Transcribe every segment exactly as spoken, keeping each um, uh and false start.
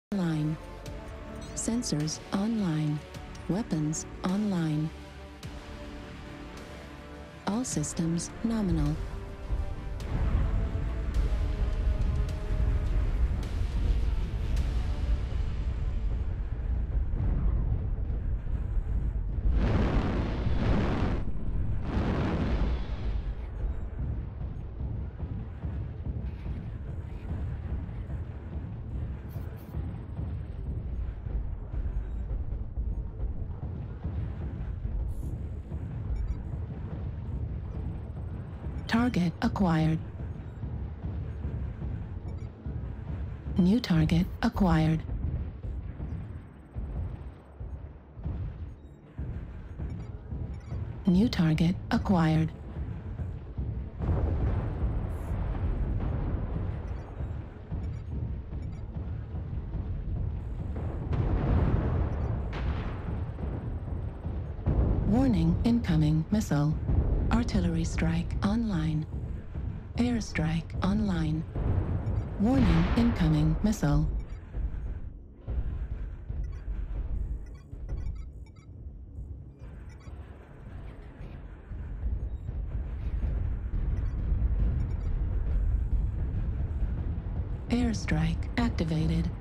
Online. Sensors online. Weapons online. All systems nominal. Target acquired. New target acquired. New target acquired. Warning, incoming missile. Artillery strike online. Airstrike online. Warning, incoming missile. Airstrike activated.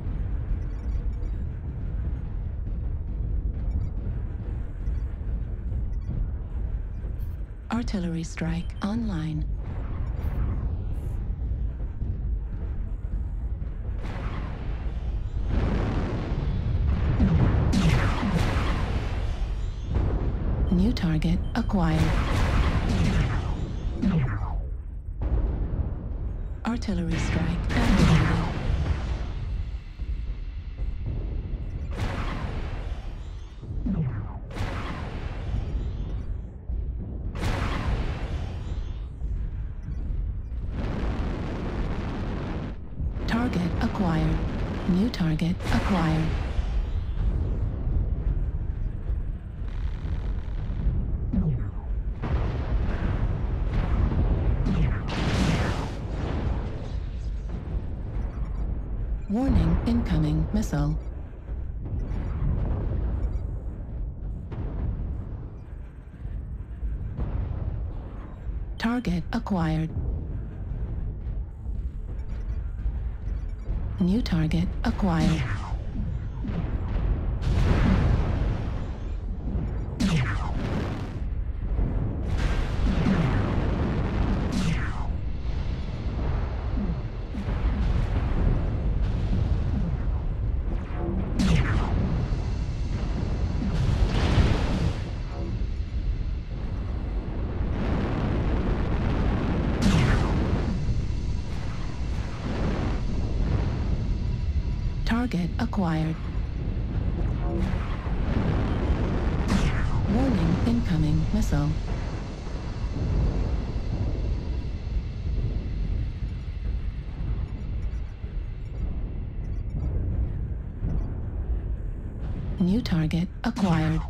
Artillery strike online. New target acquired. Artillery strike activated. Target acquired. New target acquired. Warning, incoming missile. Target acquired. New target acquired. Target acquired. Warning, incoming missile. New target acquired.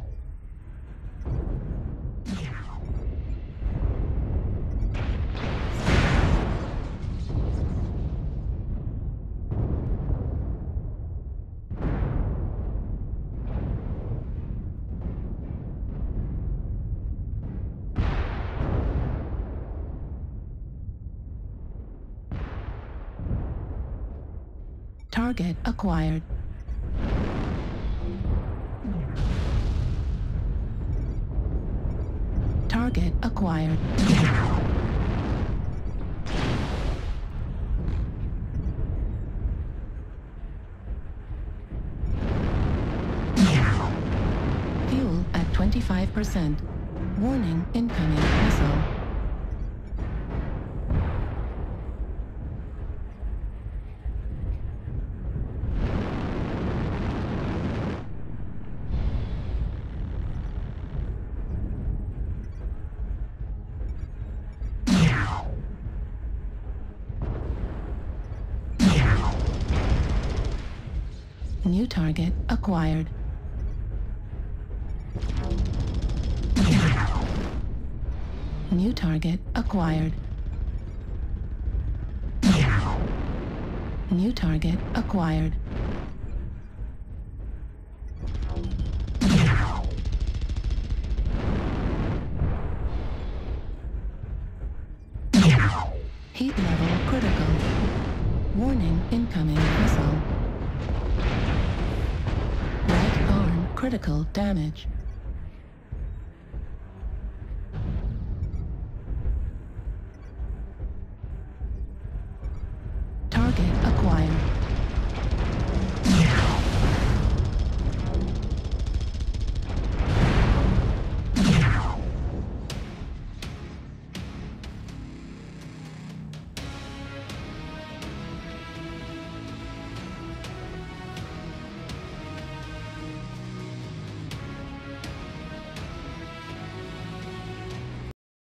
Target acquired. Target acquired. Fuel at twenty-five percent. Warning, incoming missile. New target acquired. New target acquired. New target acquired. Warning, incoming missile. Right arm critical damage.